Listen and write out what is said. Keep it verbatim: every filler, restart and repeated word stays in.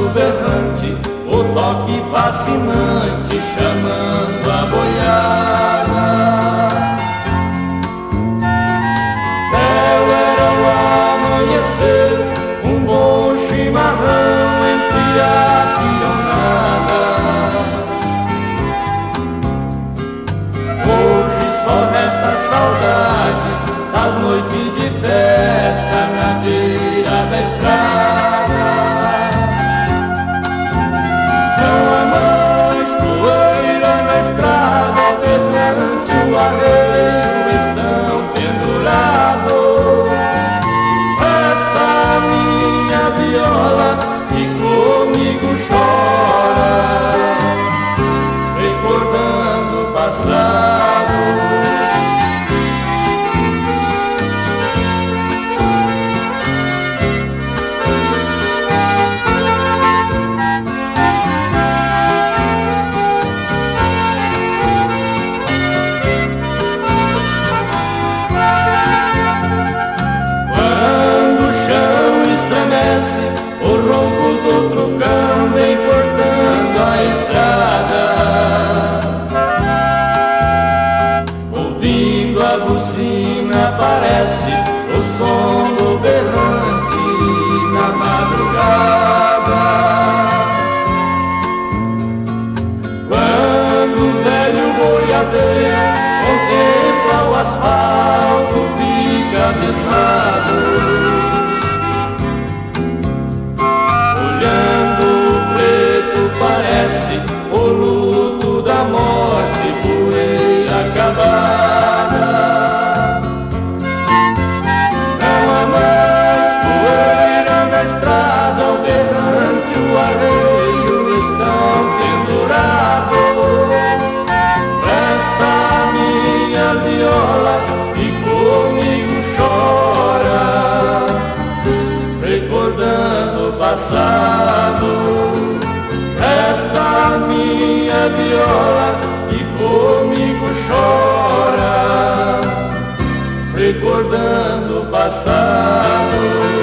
do berrante, o toque fascinante chamando a boiada. Belo era o amanhecer, um bom chimarrão entre a pionada. Hoje só resta saudade das noites de festa na beira da estrada. Não há mais poeira na estrada, o berrante, o arreio estão pendurados. Esta minha viola que comigo chora, recordando o passado. O ronco do trucão vem cortando a estrada. Ouvindo a buzina parece o som do berrante na madrugada. Quando o velho boiadeiro contempla o asfalto, fica abismado. Parece o luto da morte, poeira acabada. Não há mais poeira na estrada, o berrante, o arreio estão pendurados. Esta minha viola e comigo chora, recordando o passado. Esta minha viola que comigo chora, recordando o passado.